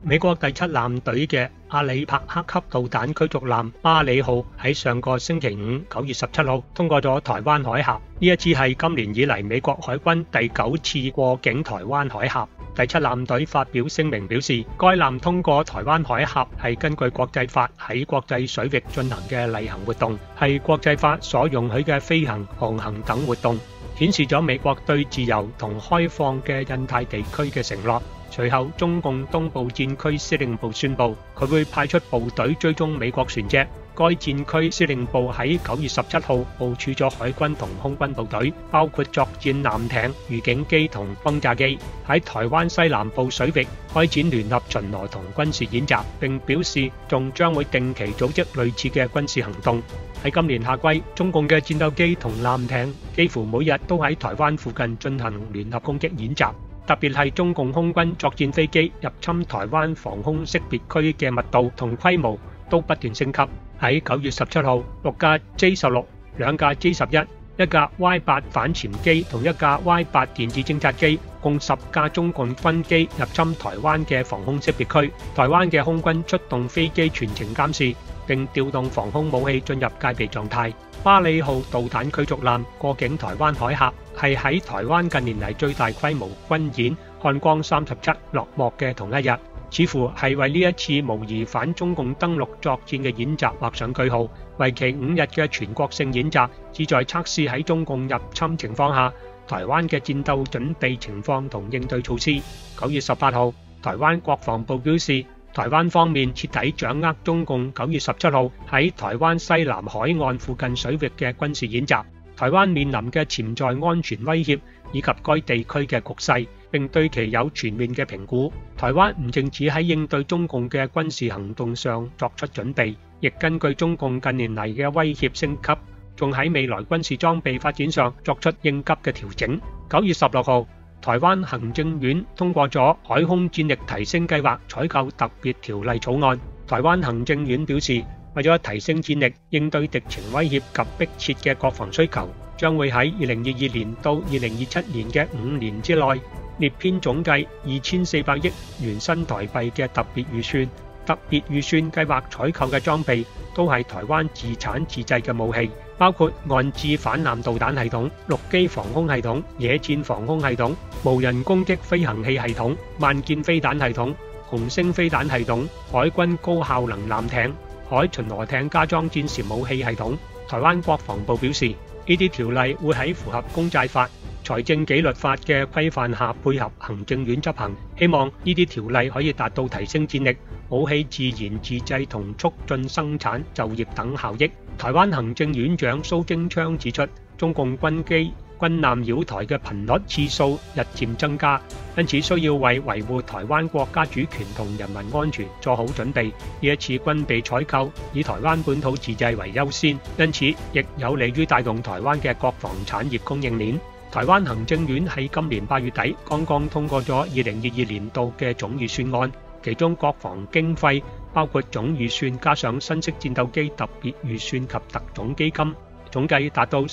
美國第7艦隊嘅阿里帕克級導彈驅逐艦巴里號喺上個星期五9月17號通過咗台灣海峽，呢一次係今年以嚟美國海軍第9次過境台灣海峽。第7艦隊發表聲明表示，該艦通過台灣海峽係根據國際法喺國際水域進行嘅例行活動，係國際法所容許嘅飛行、航行等活動，顯示咗美國對自由同開放嘅印太地區嘅承諾。隨後，中共東部戰區司令部宣布，佢會派出部隊追蹤美國船隻。該戰區司令部喺9月17號部署咗海軍同空軍部隊，包括作戰艦艇、預警機同轟炸機，喺台灣西南部水域開展聯合巡邏同軍事演習，並表示仲將會定期組織類似嘅軍事行動。喺今年夏季，中共嘅戰鬥機同艦艇幾乎每日都喺台灣附近進行聯合攻擊演習。特別係中共空軍作戰飛機入侵台灣防空識別區嘅密度同規模都不斷升級。喺9月17號，6架 J-16、2架 J-11、1架 Y-8 反潛機同1架 Y-8 電子偵察機，共10架中共軍機入侵台灣嘅防空識別區。台灣嘅空軍出動飛機全程監視，並調動防空武器進入戒備狀態。巴里號導彈驅逐艦過境台灣海峽，係喺台灣近年嚟最大規模軍演漢光37落幕嘅同一日，似乎係為呢一次模擬反中共登陸作戰嘅演習畫上句號。為期5日嘅全國性演習，旨在測試喺中共入侵情況下，台灣嘅戰鬥準備情況同應對措施。9月18號，台灣國防部表示，台灣方面徹底掌握中共9月17號喺台灣西南海岸附近水域嘅軍事演習，台灣面臨嘅潛在安全威脅以及該地區嘅局勢，並對其有全面嘅評估。台灣唔淨止喺應對中共嘅軍事行動上作出準備，亦根據中共近年嚟嘅威脅升級，仲喺未來軍事裝備發展上作出應急嘅調整。9月16號，台灣行政院通過咗海空戰力提升計劃採購特別條例草案。台灣行政院表示，為咗提升戰力，應對敵情威脅及迫切嘅國防需求，將會喺2022年到2027年嘅5年之內，列編總計2400億元新台幣嘅特別預算。特別預算計劃採購嘅裝備都係台灣自產自製嘅武器，包括岸置反艦導彈系統、陸基防空系統、野戰防空系統、無人攻擊飛行器系統、萬劍飛彈系統、紅星飛彈系統、海軍高效能艦艇、海巡邏艇加裝戰時武器系統。台灣國防部表示，呢啲條例會喺符合公債法、財政紀律法嘅規範下配合行政院執行，希望呢啲條例可以達到提升戰力、武器自研自製同促進生產就業等效益。台灣行政院長蘇貞昌指出，中共軍機、軍艦擾台嘅頻率次數日漸增加，因此需要為維護台灣國家主權同人民安全做好準備。呢一次軍備採購以台灣本土自製為優先，因此亦有利於帶動台灣嘅國防產業供應鏈。台灣行政院喺今年8月底剛剛通過咗2022年度嘅總預算案，其中國防經費包括總預算加上新式戰鬥機特別預算及特種基金，總計達到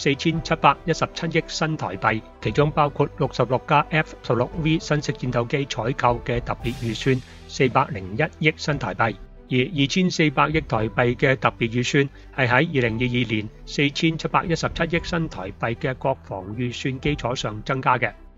4717億新台幣，其中包括66架 F-16V 新式戰鬥機採購嘅特別預算401億新台幣。而2400億台幣嘅特別預算係喺2022年4717億新台幣嘅國防預算基礎上增加嘅。